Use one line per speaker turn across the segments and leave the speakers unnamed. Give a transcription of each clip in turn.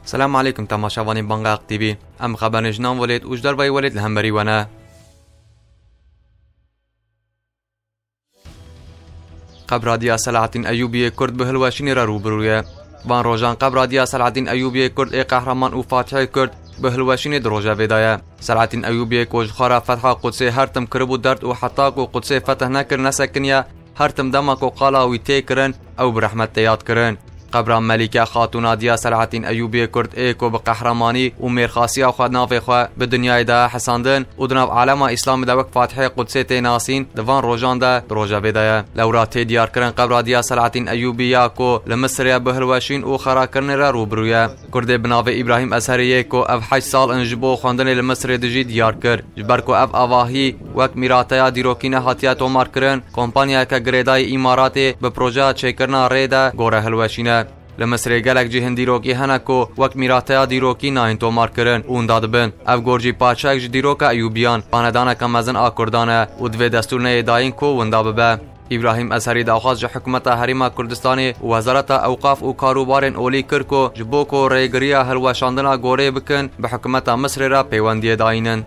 السلام عليكم تماشاواني بانغاق تي في. ام خبر جنان ولید وجدار باي ولید الهمبري وانا قبر راديا سلعتين أيوبية كرد بهلواشين را روبروية وان روجان قبر راديا سلعتين أيوبية كرد اي قهرمان و فاتحة كرد بهلواشين دروجة بداية سلعتين أيوبية كوج خارا فتحة قدسي هرتم كربو درد و حطاق و قدسي فتح نكر نسكنيا هرتم دمك و قالا ويتي كرن او برحمة تيات كرن قبر ملكة خاتون نادية سلعتين أيوبية كرد ايكو بقهرماني و ميرخاسيا خوا نافي خوا بدنيا دا حساندن و دناف عالم اسلام دا وك فاتحة قدسي تيناسين دوان روجان دا دروجة بداية لوراتي ديار كرن قبر نادية سلعتين أيوبية كو لمصر بهلواشين و خرا كرن را روبرويا كرد بناوي إبراهيم أزهرية كو اف 8 سال انجبو خواندن لمصر دجي ديار كر جبركو اف اواهي وك ميراتيا ديروكينا هاتيا تومار كرن كومبانيا كا غريداي اماراتي ببروجا تشيكرنا ريدا غورا هلواشينا لمصر گلک جی هندیروکی هنکو وک میراتیا دیروکی ناین تومار کرن اون دادبن اف گورجی پاچک جی دیروکا ایوبیان پاندانا کمزن آکردانه و دوی دستور نه داین کو وندا ببه ابراهیم ازهری داخواست جه حکومت حریم کردستانی و وزارت اوقاف و کاروبارن اولی کرکو جبوکو ریگریا هلوشاندنا گوره بکن به حکومت مصر را پیوندی داینن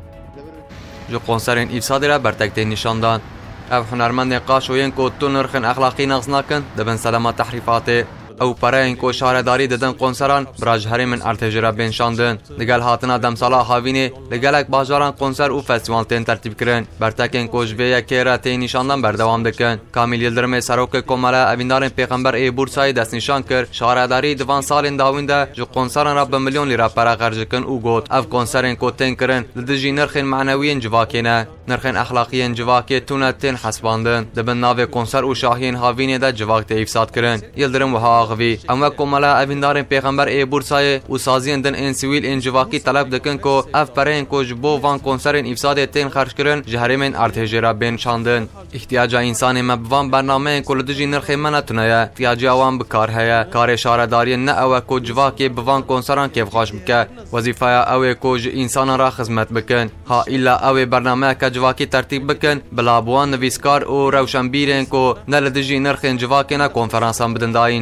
جو قنصرین افساد را برتکتین نشاندان اف هنرمند قاشوین کو تو نرخن اخلاقی نقص نکن دبن سلامت تحریفات او پرین کو شهرداری ددن قنصران براج هرمن ارتجرا بنشاندن دگل هاتنا دمسالا هاوینه لگلک بازاران قنصر او فستیوال تن ترتیب کرن برتکن کوجویا کیرا تین نشاندن بردوام دکن کامل یلدرم سروک کومالا اویندارن پیغمبر ای بورسای دست نشان کر شهرداری دوان سال داوینده جو قنصران را به میلیون لیره پرا خرج کن او گوت اف قنصرن کو تن کرن لدجی نرخن معنویین جواکینه نرخن اخلاقیین جواکی تونه تن حسباندن دبن ناو قنصر او شاهین هاوینه د جواک ته افساد کرن یلدرم وها اما کومالا اویندارن پیغمبر ای بورسای و سازین دن ان سیویل ان جواکی طلب دکن کو اف پرین کو جبو وان کنسرن افساد تن خرج کرن جهرمن ارتجرا بن شاندن احتیاج انسان مبوان برنامه کول دجی نرخ منتونه احتیاج اوان بکار هيا کار اشارهداری نه او کو جواکی بوان کنسرن کیف خاش بک وظیفه او کو انسان را خدمت بکن ها الا او برنامه ک جواکی ترتیب بکن بلا بوان نویسکار او روشنبیرن کو نل دجی نرخ جواکی نه کنفرانسان بدن داین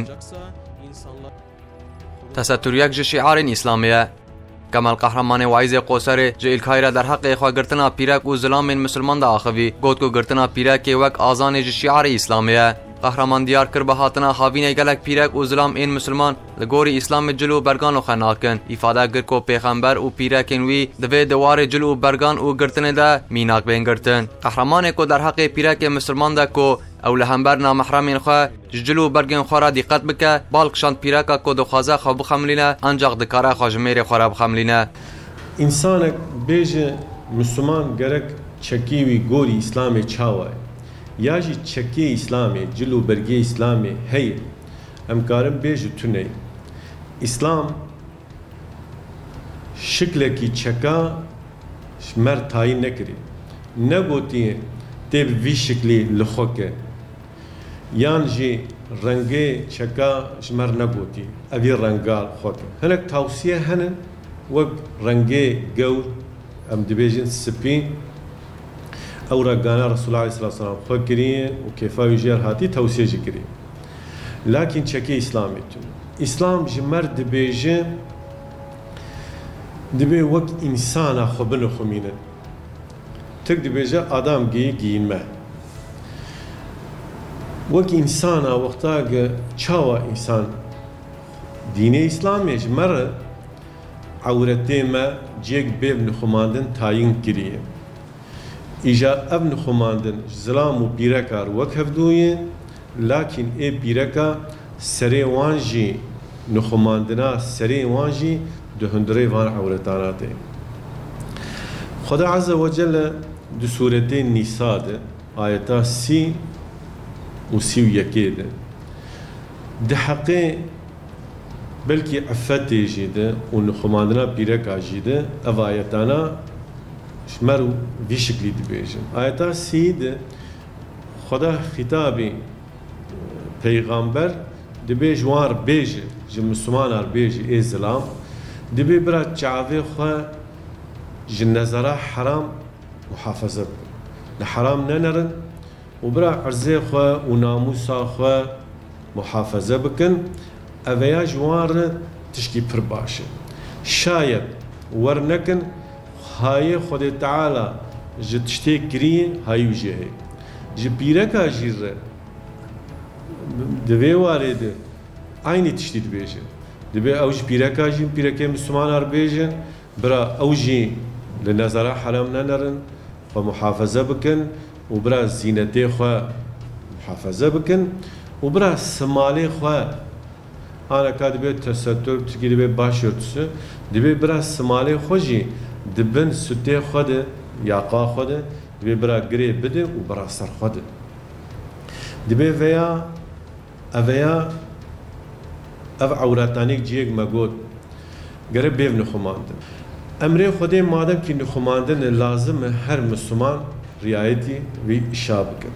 تستر یک شعار اسلامیه کمال قهرمان وایز قوسر جیل کایرا در حق خوا گرتنا پیرک و ظلام مسلمان دا اخوی گوت کو گرتنا پیرک وک آزان شعار اسلامیه قهرمان دیار کر به هاتنا خاوین گلک پیرک و ظلام این مسلمان لگوری اسلام جلو برگان و خناکن ifade گر کو پیغمبر و پیرکن وی دوی دوار جلو برگان و گرتن دا میناک بین گرتن قهرمان کو در حق پیرک مسلمان دا کو او لهمبر نامحرمین خو جلو برگن خورا دقت بک بالکشان پیرکا کو دو خازه خو بخملینه انجاق دکاره خو جمیر خورا بخملینه
انسان بیج مسلمان گرک چکی وی گوری اسلام چاوای یا جی چکی اسلامی جلو برگی اسلامی هی امکارم بیج تونه اسلام شکل کی چکا شمر تعیین نکری نگوتی تب وی شکلی لخوکه یان جی رنگی چکا شمر نگوتی اوی رنگال خوکه هنک توصیه هنن وق رنگی گور ام دبیجن سپین او رقانا رسول الله صلى الله عليه وسلم فكرين وكيف يجير هاتي توصيه جكري لكن شكي اسلامي اسلام جمرد بيجي دبي وقت انسان خبل خمينه تك دبيجي ادم جين ما وقت انسان وقتا چاوا انسان دين اسلامي جمر عورتي ما جيك بيبن خماندن تعيين كريه إجا ابن خماندن ظلام و بیرکار وکهفدویه لكن ای بیرکا سری وانجی نخماندنا سری وانجی دهندری وان عورتاناته خدا عز وجل دو سورة النساء آياتا 30 و 31 ده حقه بلكي عفتي جيده و نخماندنا بیرکا جيده او آياتانا شمرو في شكل دبيجن آياتا سيد خدا خطابي پیغمبر دبيج وار بيج جم مسلمان ار بيج اي ظلام دبي برا چاوي خو جن نظره حرام محافظه لحرام ننرن وبرا عرزي خو وناموسا خو محافظه بكن اويا جوار تشكي پر باشه شاید ورنکن های خود تعالی جتشتی کری هایو جه جبیرکا جیره دوی وارد aynı tiştit beje. Dibe avj piraka jin pirake Müslümanlar beje bra avji le nazara haramna narin ve muhafaza bikin و برا زینتی خواه محافظه بکن و برا سمالی خواه آنها که دبی تستر تکی دبی باشورتسو دبی برا سمالی خوشی دبن سوتی خود یاقا خود دبی برا گری بده و برا سر خود دبی ویا اف عوراتانیک جیگ مگود گره بیو نخماندن امری خودی مادم که نخماندن لازم هر مسلمان رعایتی و اشاره بکن.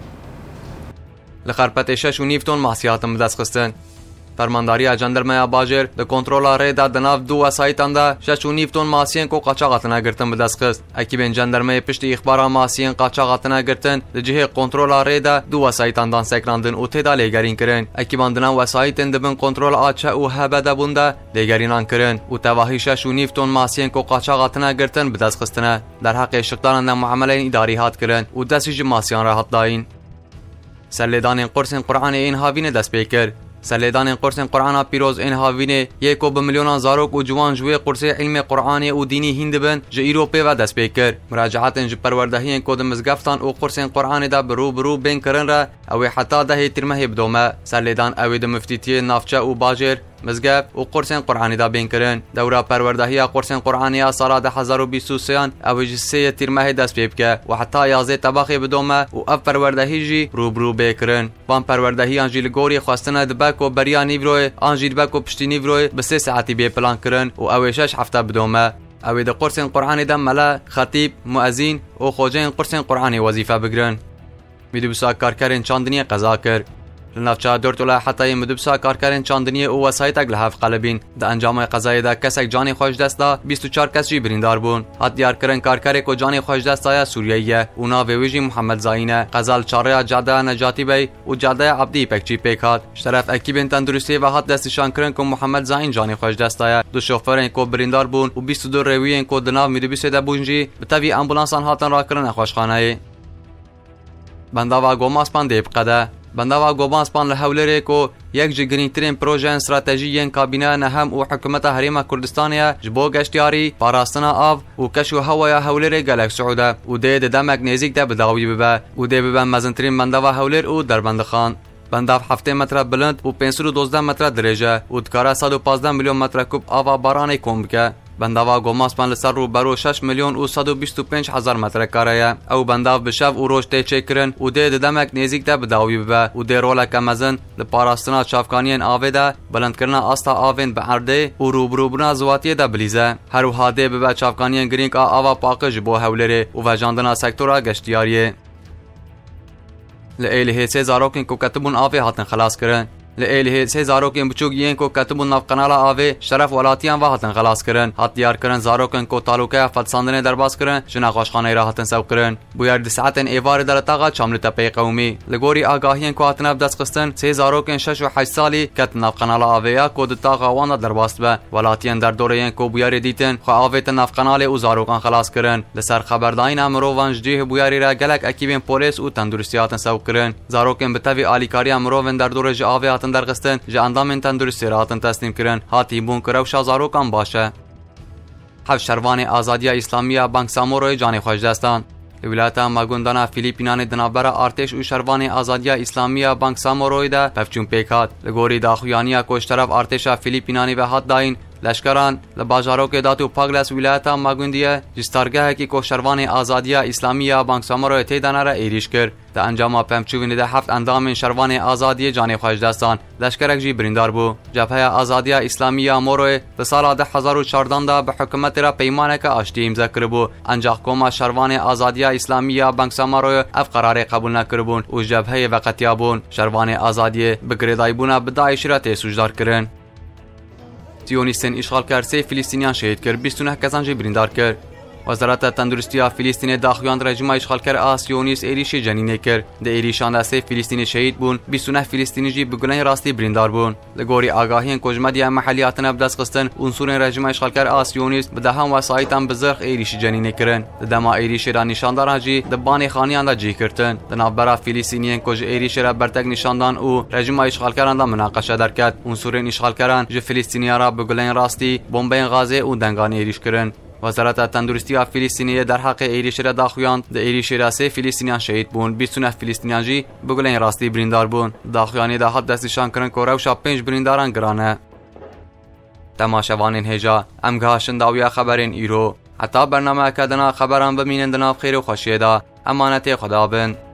لخرپت 6.5 تن محصیات بدست خستن. فرمانداری جندرمه باجر د کنترل ریدا د ناو دو وسایتان دا 6.5 تن ماسین کو قاچاقاتنا گرتن بدست خست. اکیبن جندرمه پشت اخبار ماسین قاچاقاتنا گرتن د جهه کنترل ریدا دو وسایتان دان سکراندن او تدا لګرین کرن. اکیبان دنا وسایتن دبن کنترل اچ او هبدا بوندا لګرینان کرن او توهی 6.5 تن ماسین کو قاچاقاتنا گرتن بدست خستنه. در حق شقدان معامله اداری هات کرن او دسیج ماسیان راحت داین. سلیدان قرص قرآن این هاوین دست پیکر. سلیدان قرص قرآن پیروز این هاوینه یکو به میلیون زاروک و جوان جوی قرص علم قرآن و دینی هند بن ج ایروپی و دست پیکر. مراجعات ج پروردهی کود مزگفتان و قرص قرآن دا برو بین کرن را او حتی ده ترمه بدومه. سلیدان او د مفتیتی نافچه و باجر مزگف و قرص قرآنی دا بین کرن. دوره پروردهی قرص قرآنی سال 2023 او جسه ترمه دست پیکه و حتی یازه طبقه بدومه و اف پروردهی جی برو بکرن. وان پروردهی انجیل گوری خواستنه دبک و بریا نیوروی انجیل بک و پشتی نیوروی به 3 ساعتی بی پلان کرن و او 6 هفته بدومه. او د قرص قرآنی دا ملا خطیب مؤذین و خوجین قرص قرآنی وظیفه بگرن. میدوسا کارکرین چاندنی قضا کرد. لنافچه دورتولا حتی مدبسا کارکرین چاندنی او وسایتک لحف قلبین د انجام قضایی دا کسک جانی خوش دست دا 24 کس جی بریندار بون. حد دیار کرن کارکری کو جانی خوش دست آیا سوریاییه اونا ویویجی محمد زاینه قزال چاره جاده نجاتی بی و جاده عبدی پکچی پیکات شرف اکیبین تندرستی و حد دستشان کرن کو محمد زاین جانی خوش دست آیا دو شوفرین کو بریندار بون و 22 رویین کو دناو میدبسه دا بونجی بتوی امبولانسان هاتن را کرن خوشخانه بنداوا گوماسپان دیب قده بنداوا گوبانسپان لحولره کو یک جگرینترین پروژه استراتژی کابینه نهم و حکومت حریم کردستانیه جبو گشتیاری پاراستنا آب و کشو هوای حولره گلک سعوده و ده دمک نزیک ده بداوی ببه و ده ببه مزنترین بنداوا حولر و دربندخان بنداو 7 متر بلند و 512 متر درجه و دکاره 115 میلیون متر کوب آوا بارانی کومبکه بنداوا گوماسپان لسر رو برو 6 میلیون و 125 هزار متر کاره او بنداو بشف و روش ته چکرن و ده دمک نزیک ده بداوی ببه و ده رولک مزن لپاراستنا چافکانین آوه ده بلند کرنا آستا آوین به عرده و روبروبنا زواتی ده بلیزه هر و هاده ببه چافکانین گرینک آوا پاکج بو حولره و وجاندنا سکتورا گشتیاریه لئیله 3 زاروکین کو کتبون آوه هاتن خلاص کرن لئیله 3 زاروکین بچوگیین کو کتبون ناف قنالا آوه شرف ولاتیان و هاتن خلاص کرن هات دیار کرن زاروکین کو تعلقه فدساندنه درباز کرن جنا خوشخانه را هاتن سو کرن بویر د ساعتن ایوار دلتاغا چامل تپی قومی لګوري آگاهین کو هاتن بدس قستن 3 زاروکین 6 و 8 سالی کت ناف قنالا آوه کو د تاغا وان درباز به ولاتیان در دورین کو بویر دیتن خو آوه ت ناف قنال او زاروکان خلاص کرن لسر خبرداین امرو وانجدی بویری را گلک اکیبین پولیس او تندرستیاتن سو کرن زاروکین بتوی الیکاری امرو ون در دور جاوه درگستن جا اندام تندرستی راتن تسلیم کرن هاتی بون کرو شازاروکان باشه حف شروان آزادی اسلامی بانک ساموروی جانی خوش دستان ولایت ماگوندانا فیلیپینان دنابرا ارتش و شروان آزادی اسلامی بانک ساموروی ده پفچون پیکات لگوری داخویانی کوش طرف ارتش فیلیپینانی به حد داین لشکران لباجارو کے داتو پاگلس ولایتا ماگوندیه جستارگاه کی کوشروان آزادی اسلامی بانک سامورو تیدانه را ایریش کرد د انجام پمچوین ده 7 اندام شروان آزادی جانی خوش دستان لشکرک جی بریندار بو جبهه آزادی اسلامی مورو به سال 2014 دا به حکومت را پیمانه که آشتی امضا کربو انجاق کوما شروان آزادی اسلامی بانک سامورو اف قرار قبول نکربون او جبهه وقتیابون شروان آزادی بگریدایبونا بدایش را تسوجدار کرن سیونیستن اشغال کرد 3 فلسطینیان شهید کرد 29 کسان جی بریندار کرد وزارت تندرستی فلسطین داخویان رژیم اشغالگر آسیونیست ایریش جنینه کرد. د ایریشان دسته فلسطینی شهید بون، 29 فلسطینی جی بگونه راستی بریندار بون. لگوری آگاهی کجمدی محلیاتنا بدست خستن عنصر رژیم اشغالگر آسیونیست به دهم وسایتان بزرگ ایریش جنینه کردن. دما ایریش را نشاندار جی دبان خانیان را جی کردن. دنابرا فلسطینیان کج ایریش را برتگ نشاندان او رژیم اشغالگران را مناقشه درکرد. عنصر اشغالگران ج فلسطینیا را بگونه راستی بمب غازه او دنگان ایریش کردن. وزارت تندرستی فلسطینی در حق ایریش را داخویان د ایریش را 3 فلسطینیان شهید بون، 29 فلسطینیان جی بگولین راستی بریندار بون. داخویانی دا حد دستشان کرن که روشا 5 برینداران گرانه. تماشاوان هجا امگهاشن داویا خبرین ایرو حتی برنامه کدنا خبران بمینن دناف خیر و خوشیه دا امانت خدا بند.